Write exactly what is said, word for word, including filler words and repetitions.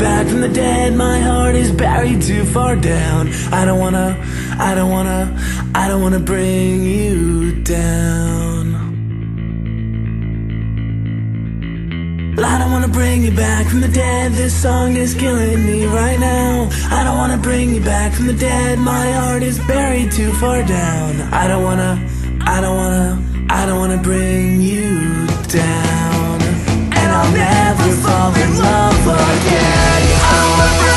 back from the dead. My heart is buried too far down. I don't wanna, I don't wanna, I don't wanna bring you down. I don't wanna bring you back from the dead. This song is killing me right now. I don't wanna bring you back from the dead. My heart is buried too far down. I don't wanna, I don't wanna, I don't wanna bring you down. And I'll never fall in love again. I don't wanna bring